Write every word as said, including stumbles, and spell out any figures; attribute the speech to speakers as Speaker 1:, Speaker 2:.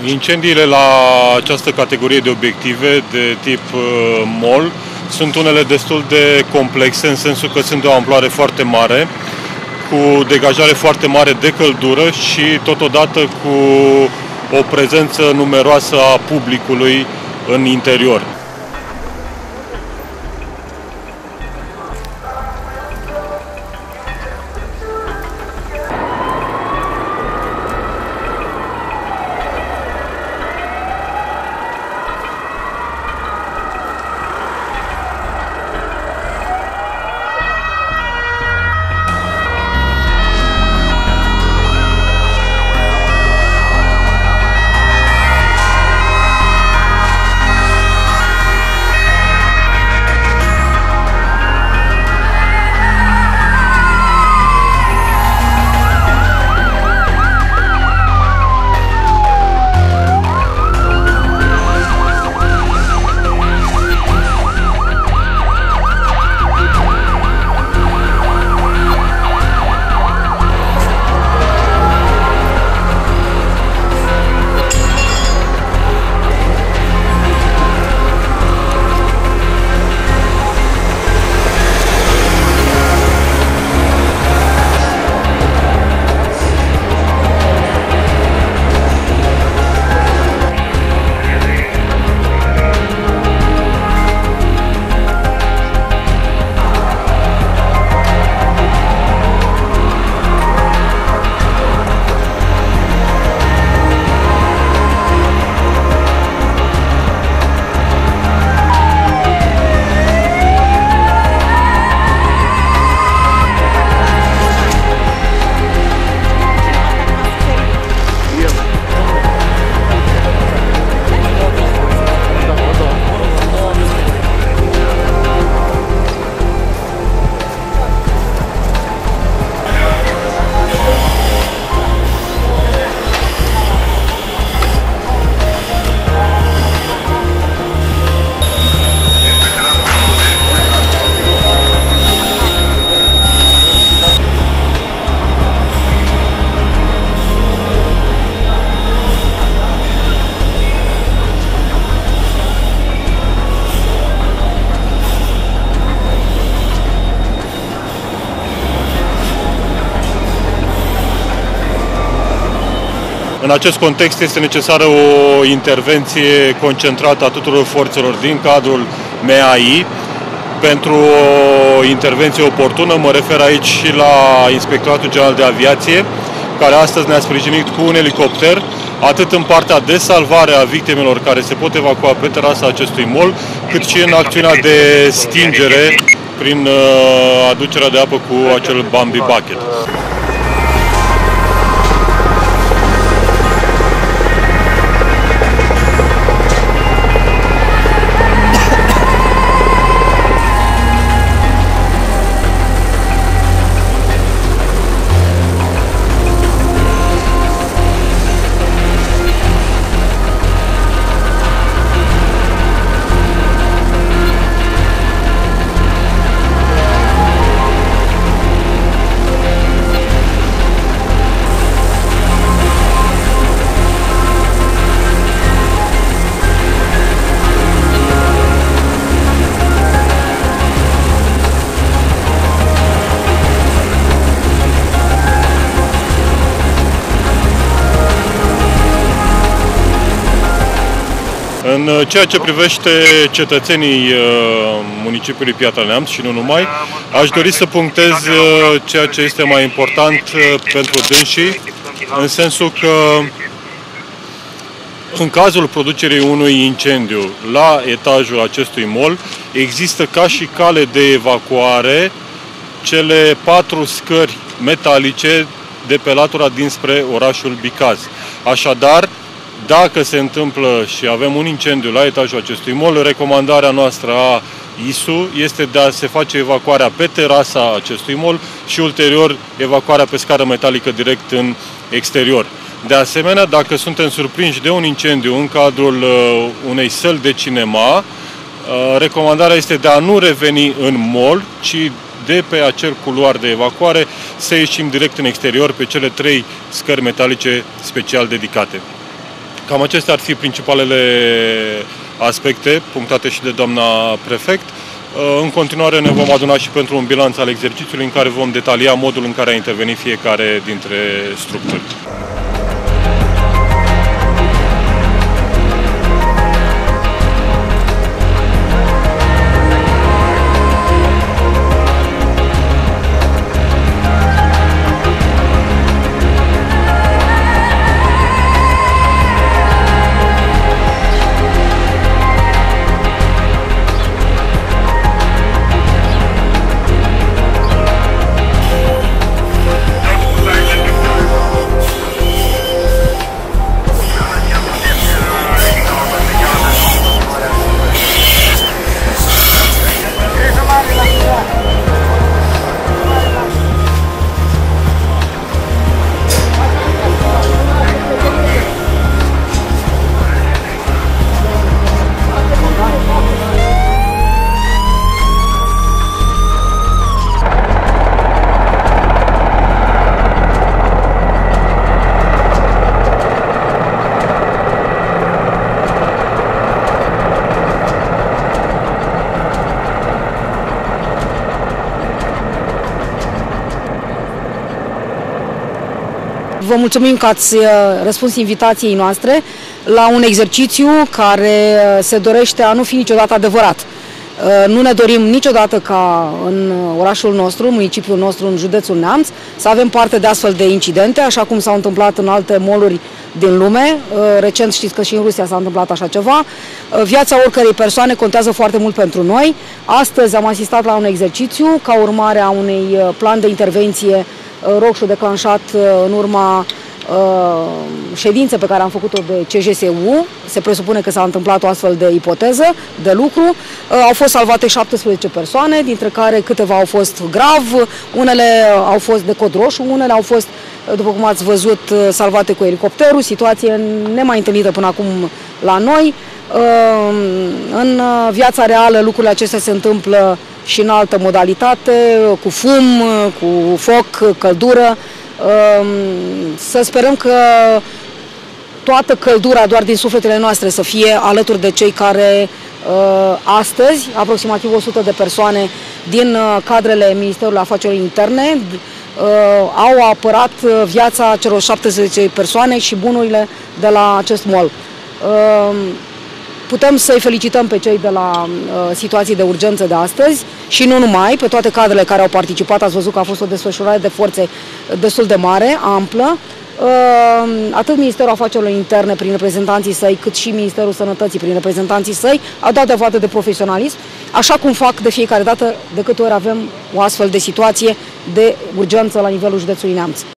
Speaker 1: Incendiile la această categorie de obiective de tip mall sunt unele destul de complexe, în sensul că sunt de o amploare foarte mare, cu degajare foarte mare de căldură și totodată cu o prezență numeroasă a publicului în interior. În acest context este necesară o intervenție concentrată a tuturor forțelor din cadrul M A I pentru o intervenție oportună. Mă refer aici și la Inspectoratul General de Aviație, care astăzi ne-a sprijinit cu un elicopter, atât în partea de salvare a victimelor care se pot evacua pe terasa acestui mall, cât și în acțiunea de stingere prin aducerea de apă cu acel Bambi Bucket. În ceea ce privește cetățenii municipiului Piatra Neamț și nu numai, aș dori să punctez ceea ce este mai important pentru dânsii, în sensul că în cazul producerii unui incendiu la etajul acestui mall, există ca și cale de evacuare cele patru scări metalice de pe latura dinspre orașul Bicaz. Așadar, dacă se întâmplă și avem un incendiu la etajul acestui mall, recomandarea noastră a I S U este de a se face evacuarea pe terasa acestui mall și ulterior evacuarea pe scară metalică direct în exterior. De asemenea, dacă suntem surprinși de un incendiu în cadrul unei săli de cinema, recomandarea este de a nu reveni în mall, ci de pe acel culoar de evacuare să ieșim direct în exterior pe cele trei scări metalice special dedicate. Cam acestea ar fi principalele aspecte punctate și de doamna prefect. În continuare ne vom aduna și pentru un bilanț al exercițiului în care vom detalia modul în care a intervenit fiecare dintre structuri.
Speaker 2: Vă mulțumim că ați răspuns invitației noastre la un exercițiu care se dorește a nu fi niciodată adevărat. Nu ne dorim niciodată ca în orașul nostru, municipiul nostru, în județul Neamț, să avem parte de astfel de incidente, așa cum s-au întâmplat în alte mall-uri din lume. Recent știți că și în Rusia s-a întâmplat așa ceva. Viața oricărei persoane contează foarte mult pentru noi. Astăzi am asistat la un exercițiu ca urmare a unui plan de intervenție roșu declanșat în urma ședințe pe care am făcut-o de C J S U. Se presupune că s-a întâmplat o astfel de ipoteză de lucru. Au fost salvate șaptesprezece persoane, dintre care câteva au fost grav, unele au fost de cod roșu, unele au fost, după cum ați văzut, salvate cu elicopterul, situație nemai întâlnită până acum la noi. În viața reală lucrurile acestea se întâmplă și în altă modalitate, cu fum, cu foc, căldură. Să sperăm că toată căldura doar din sufletele noastre să fie alături de cei care astăzi, aproximativ o sută de persoane din cadrele Ministerului Afacerilor Interne, au apărat viața celor șaptesprezece persoane și bunurile de la acest mall. Putem să-i felicităm pe cei de la uh, situații de urgență de astăzi și nu numai, pe toate cadrele care au participat. Ați văzut că a fost o desfășurare de forțe destul de mare, amplă. Uh, atât Ministerul Afacerilor Interne prin reprezentanții săi, cât și Ministerul Sănătății prin reprezentanții săi au dat dovadă de profesionalism, așa cum fac de fiecare dată de câte ori avem o astfel de situație de urgență la nivelul județului Neamț.